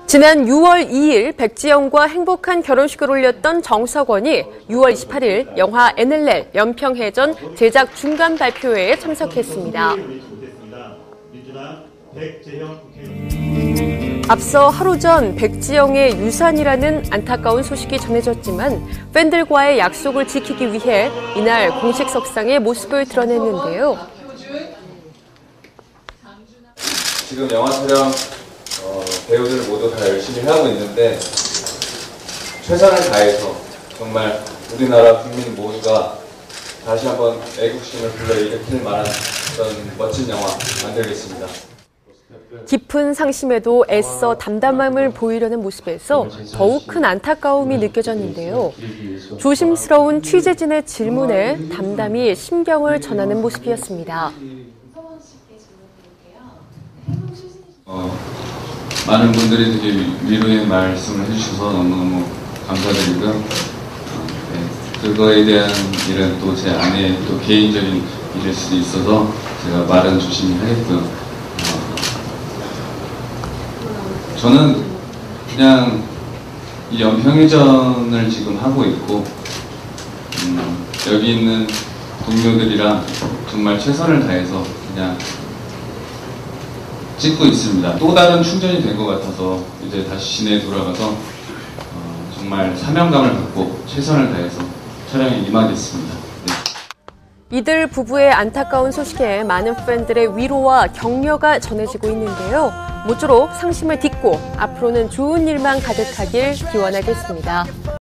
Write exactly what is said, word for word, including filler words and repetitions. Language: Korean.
지난 유월 이일 백지영과 행복한 결혼식을 올렸던 정석원이 유월 이십팔일 영화 엔엘엘 연평해전 제작 중간 발표회에 참석했습니다. 앞서 하루 전 백지영의 유산이라는 안타까운 소식이 전해졌지만 팬들과의 약속을 지키기 위해 이날 공식 석상의 모습을 드러냈는데요. 지금 영화 촬영 어, 배우들 모두 다 열심히 하고 있는데 최선을 다해서 정말 우리나라 국민 모두가 다시 한번 애국심을 불러일으킬 만한 그런 멋진 영화 만들겠습니다. 깊은 상심에도 애써 담담함을 보이려는 모습에서 더욱 큰 안타까움이 느껴졌는데요. 조심스러운 취재진의 질문에 담담히 심경을 전하는 모습이었습니다. 어, 많은 분들이 되게 위로의 말씀을 해주셔서 너무너무 감사드리고요. 어, 네, 그거에 대한 일은 또 제 아내의 또 개인적인 일일 수도 있어서 제가 말은 조심히 하겠고요. 어, 저는 그냥 이 연평해전을 지금 하고 있고 음, 여기 있는 동료들이랑 정말 최선을 다해서 그냥 찍고 있습니다. 또 다른 충전이 된 것 같아서 이제 다시 시내에 돌아가서 어, 정말 사명감을 갖고 최선을 다해서 촬영에 임하겠습니다. 네. 이들 부부의 안타까운 소식에 많은 팬들의 위로와 격려가 전해지고 있는데요. 모쪼록 상심을 딛고 앞으로는 좋은 일만 가득하길 기원하겠습니다.